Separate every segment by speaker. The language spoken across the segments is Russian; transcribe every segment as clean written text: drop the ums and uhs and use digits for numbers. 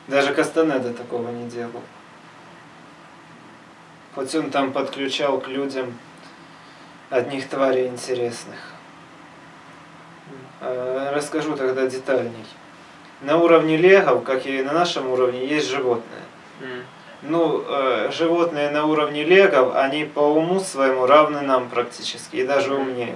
Speaker 1: Даже Кастанеда такого не делал. Хоть он там подключал к людям одних тварей интересных. Расскажу тогда детальней. На уровне легов, как и на нашем уровне, есть животные. Ну, животные на уровне легов, они по уму своему равны нам практически, и даже умнее.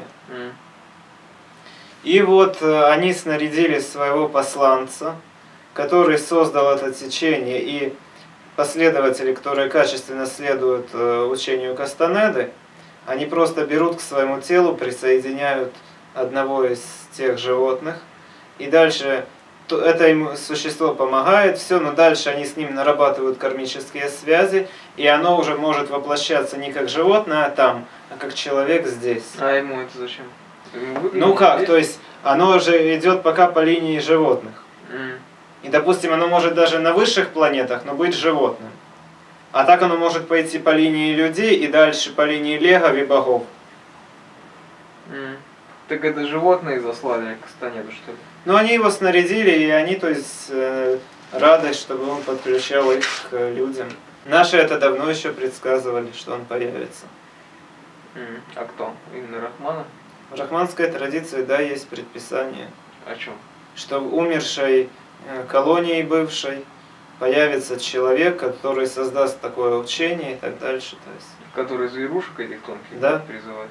Speaker 1: И вот они снарядили своего посланца, который создал это течение, и последователи, которые качественно следуют учению Кастанеды, они просто берут к своему телу, присоединяют одного из тех животных, и дальше это им существо помогает, все, но дальше они с ним нарабатывают кармические связи, и оно уже может воплощаться не как животное там, а как человек здесь.
Speaker 2: А ему это зачем?
Speaker 1: Ну как, то есть оно же идет пока по линии животных. И, допустим, оно может даже на высших планетах, но быть животным. А так оно может пойти по линии людей и дальше по линии легов и богов.
Speaker 2: Так это животные заслали Кастанеду, что ли?
Speaker 1: Ну, они его снарядили, и они, то есть, рады, чтобы он подключал их к людям. Наши это давно еще предсказывали, что он появится.
Speaker 2: А кто? Именно Рахмана?
Speaker 1: В рахманской традиции, да, есть предписание.
Speaker 2: О чем?
Speaker 1: Что в умершей колонии бывшей появится человек, который создаст такое учение и так дальше. То есть.
Speaker 2: Который зверушек этих тонких,
Speaker 1: да,
Speaker 2: призывает?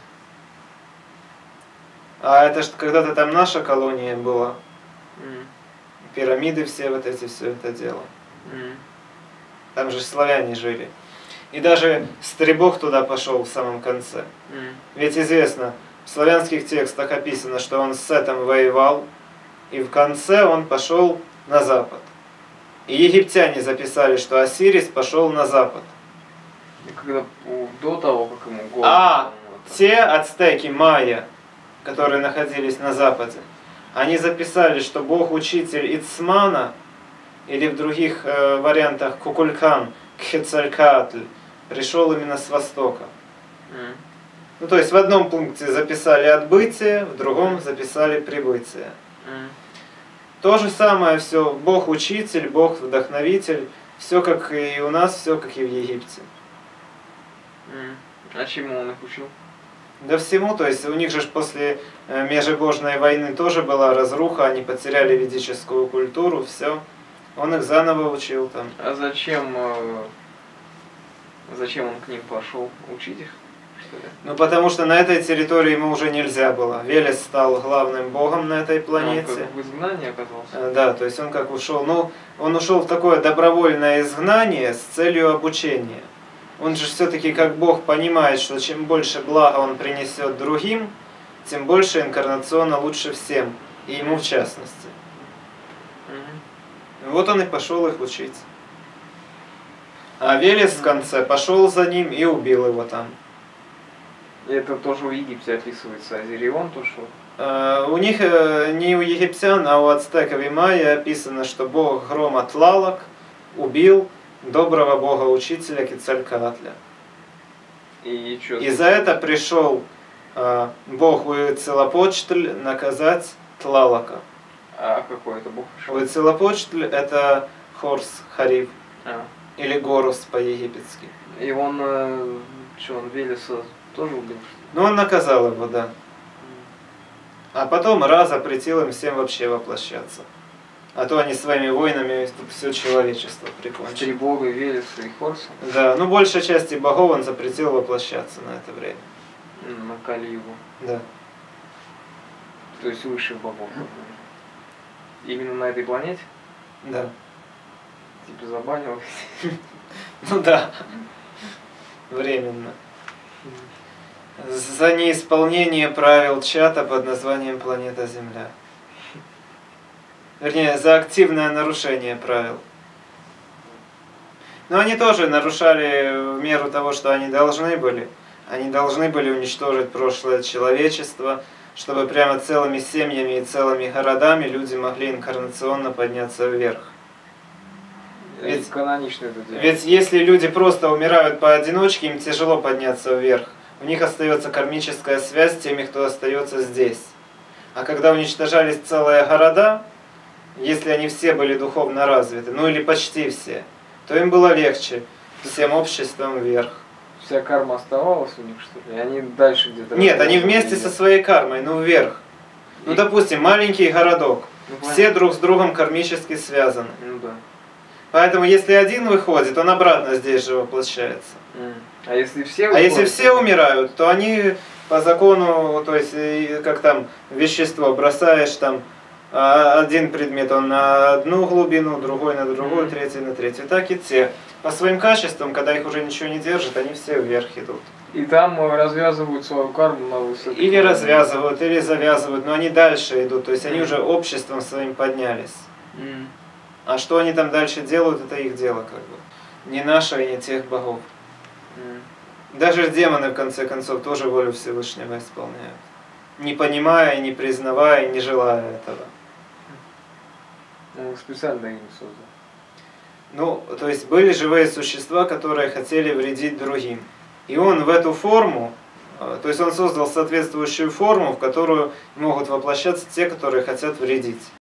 Speaker 1: А это же когда-то там наша колония была. Пирамиды все вот эти, все это дело. Там же славяне жили. И даже Стребог туда пошел в самом конце. Ведь известно, в славянских текстах описано, что он с Сетом воевал, и в конце он пошел на запад. И египтяне записали, что Осирис пошел на запад.
Speaker 2: И когда до того, как ему голод...
Speaker 1: те ацтеки, майя, которые находились на западе, они записали, что бог-учитель Ицмана, или в других вариантах Кукулькан, Кхецалькаатль, пришел именно с востока. Ну, то есть в одном пункте записали отбытие, в другом записали прибытие. То же самое все, бог-учитель, бог-вдохновитель, все как и у нас, все как и в Египте.
Speaker 2: А чему он их учил?
Speaker 1: Да всему, то есть у них же после межбожной войны тоже была разруха, они потеряли ведическую культуру, все. Он их заново учил там.
Speaker 2: А зачем он к ним пошел? Учить их, что ли?
Speaker 1: Ну потому что на этой территории ему уже нельзя было. Велес стал главным богом на этой планете.
Speaker 2: Он как в изгнании оказался?
Speaker 1: Да, то есть он как ушел. Ну, он ушел в такое добровольное изгнание с целью обучения. Он же все-таки как Бог понимает, что чем больше блага он принесет другим, тем больше инкарнационно лучше всем, и ему в частности. Вот он и пошел их учить. А Велес в конце пошел за ним и убил его там.
Speaker 2: И это тоже в Египте описывается, Азирион то что?
Speaker 1: У них не у египтян, а у ацтеков и майя описано, что бог грома Тлалок убил доброго бога-учителя Кецалькаатля.
Speaker 2: И
Speaker 1: за это пришел бог Уицелопочтль наказать Тлалока.
Speaker 2: А какой это бог пришел?
Speaker 1: Уицелопочтль это Хорс, Хариб. Или Горус по-египетски.
Speaker 2: И он, он Велеса тоже убил?
Speaker 1: Ну он наказал его, да. А потом Ра запретил им всем вообще воплощаться. А то они своими войнами все человечество прикончили.
Speaker 2: Три бога, Велеса и Хорса?
Speaker 1: Да, ну большей части богов он запретил воплощаться на это время.
Speaker 2: На Калиеву?
Speaker 1: Да.
Speaker 2: То есть высших богов? Именно на этой планете?
Speaker 1: Да.
Speaker 2: Типа забанил?
Speaker 1: Ну да. Временно. За неисполнение правил чата под названием «Планета Земля». Вернее, за активное нарушение правил. Но они тоже нарушали в меру того, что они должны были. Они должны были уничтожить прошлое человечество, чтобы прямо целыми семьями и целыми городами люди могли инкарнационно подняться вверх.
Speaker 2: Ведь канонично это делать.
Speaker 1: Ведь если люди просто умирают поодиночке, им тяжело подняться вверх. У них остается кармическая связь с теми, кто остается здесь. А когда уничтожались целые города, если они все были духовно развиты, ну или почти все, то им было легче всем обществом вверх.
Speaker 2: Вся карма оставалась у них, что ли? И они дальше где-то...
Speaker 1: Нет, они вместе со своей кармой, ну вверх. Ну, допустим, маленький городок. Все друг с другом кармически связаны.
Speaker 2: Ну да.
Speaker 1: Поэтому, если один выходит, он обратно здесь же воплощается.
Speaker 2: А если все
Speaker 1: А если все умирают, то они по закону, то есть, как там, вещество, бросаешь там, один предмет, он на одну глубину, другой на другую, третий на третью. Так и те. По своим качествам, когда их уже ничего не держит, они все вверх идут.
Speaker 2: И там развязывают свою карму на высоту.
Speaker 1: Или развязывают, или завязывают, но они дальше идут, то есть они уже обществом своим поднялись. А что они там дальше делают, это их дело, как бы. Не наше и не тех богов. Даже демоны, в конце концов, тоже волю Всевышнего исполняют. Не понимая, не признавая, не желая этого.
Speaker 2: Он специально им создал.
Speaker 1: Ну, то есть были живые существа, которые хотели вредить другим. И он в эту форму, то есть он создал соответствующую форму, в которую могут воплощаться те, которые хотят вредить.